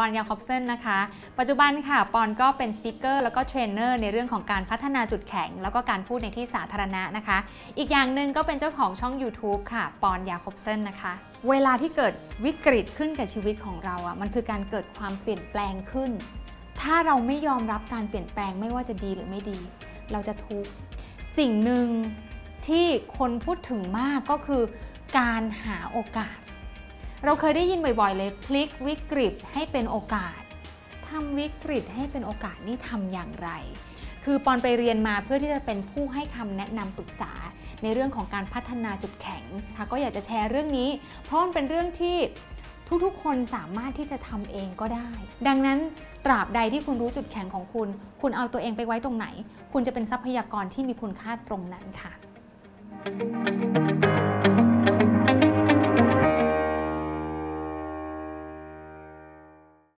อนยาคอบเซนนะคะปัจจุบันค่ะปอนก็เป็นสปีกเกอร์แล้วก็เทรนเนอร์ในเรื่องของการพัฒนาจุดแข็งแล้วก็การพูดในที่สาธารณะนะคะอีกอย่างหนึ่งก็เป็นเจ้าของช่อง YouTube ค่ะปอนยาคอบเซนนะคะเวลาที่เกิดวิกฤตขึ้นกับชีวิตของเรามันคือการเกิดความเปลี่ยนแปลงขึ้นถ้าเราไม่ยอมรับการเปลี่ยนแปลงไม่ว่าจะดีหรือไม่ดีเราจะทุกข์สิ่งหนึ่งที่คนพูดถึงมากก็คือการหาโอกาสเราเคยได้ยินบ่อยๆเลยพลิกวิกฤตให้เป็นโอกาสทำวิกฤตให้เป็นโอกาสนี่ทำอย่างไรคือปอนไปเรียนมาเพื่อที่จะเป็นผู้ให้คำแนะนำปรึกษาในเรื่องของการพัฒนาจุดแข็งค่ะก็อยากจะแชร์เรื่องนี้เพราะมันเป็นเรื่องที่ทุกๆคนสามารถที่จะทำเองก็ได้ดังนั้นตราบใดที่คุณรู้จุดแข็งของคุณเอาตัวเองไปไว้ตรงไหนคุณจะเป็นทรัพยากรที่มีคุณค่าตรงนั้นค่ะ